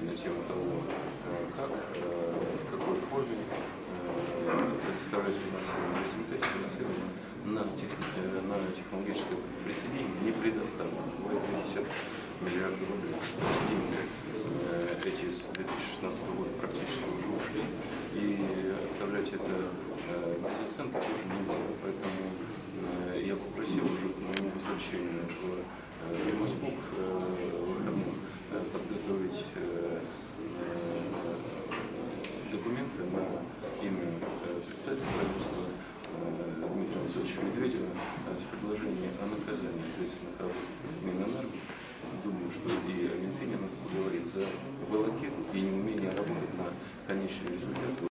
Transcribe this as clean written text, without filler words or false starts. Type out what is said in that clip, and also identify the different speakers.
Speaker 1: на тему того, как, в какой форме предоставлять финансирование. В результате финансирования на технологическое присоединение не предоставлено. Бывает 50 миллиардов рублей. Деньги эти с 2016 года практически уже ушли. И оставлять это без оценки тоже нельзя. Поэтому я попросил уже к моему возвращению в Москву к выходным подготовить документы на имя председателя правительства Дмитрия Анатольевича Медведева с предложением о наказании ответственных работников Минэнерго. Думаю, что и о Минфине надо поговорить за волокиту и неумение работать на конечный результат.